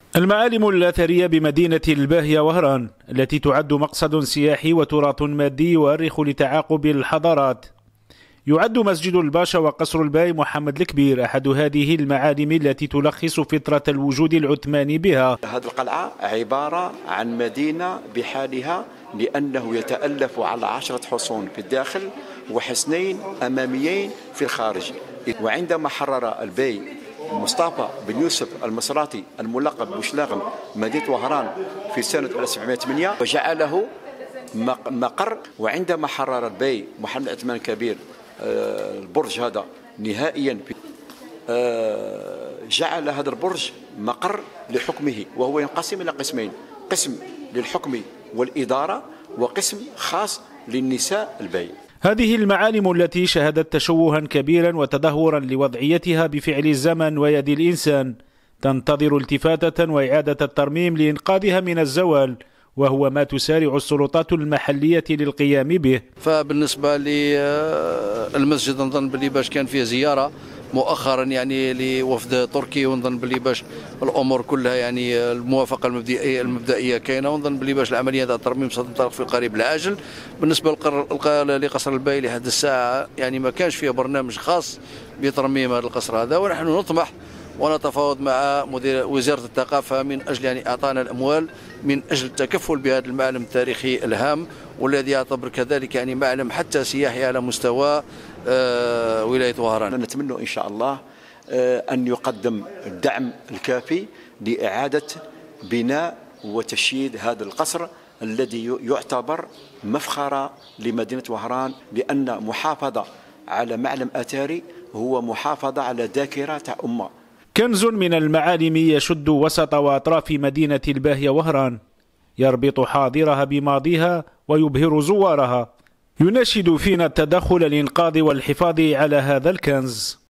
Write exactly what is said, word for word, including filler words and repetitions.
المعالم الأثرية بمدينة الباهية وهران التي تعد مقصد سياحي وتراث مادي يؤرخ لتعاقب الحضارات. يعد مسجد الباشا وقصر الباي محمد الكبير أحد هذه المعالم التي تلخص فطرة الوجود العثماني بها. هذه القلعة عبارة عن مدينة بحالها، لأنه يتألف على عشرة حصون في الداخل وحصنين أماميين في الخارج. وعندما حرر الباي مصطفى بن يوسف المصراتي الملقب بوشلاغم مدينة وهران في سنة ألف وسبعمائة وثمانية وجعله مقر، وعندما حرر الباي محمد عثمان الكبير البرج هذا نهائيا جعل هذا البرج مقر لحكمه، وهو ينقسم إلى قسمين: قسم للحكم والإدارة وقسم خاص للنساء الباي. هذه المعالم التي شهدت تشوها كبيرا وتدهورا لوضعيتها بفعل الزمن ويد الإنسان تنتظر التفاتة وإعادة الترميم لإنقاذها من الزوال، وهو ما تسارع السلطات المحلية للقيام به. فبالنسبة للمسجد نظن بلي باش كان فيه زيارة مؤخرا يعني لوفد تركي، ونظن بلي باش الامور كلها يعني الموافقه المبدئيه المبدئيه كاينه، ونظن بلي باش العمليه تاع الترميم ستنطلق في القريب العاجل. بالنسبه لقصر الباي لحد الساعه يعني ما كانش فيه برنامج خاص بترميم هذا القصر هذا، ونحن نطمح ونتفاوض مع مدير وزاره الثقافه من اجل يعني اعطانا الاموال من اجل التكفل بهذا المعلم التاريخي الهام، والذي يعتبر كذلك يعني معلم حتى سياحي على مستوى آه ولايه وهران. نتمنى ان شاء الله آه ان يقدم الدعم الكافي لاعاده بناء وتشييد هذا القصر الذي يعتبر مفخرة لمدينه وهران، لان محافظه على معلم اثري هو محافظه على ذاكره تاع امه. كنز من المعالم يشد وسط وأطراف مدينة الباهية وهران، يربط حاضرها بماضيها ويبهر زوارها، يناشد فينا التدخل للإنقاذ والحفاظ على هذا الكنز.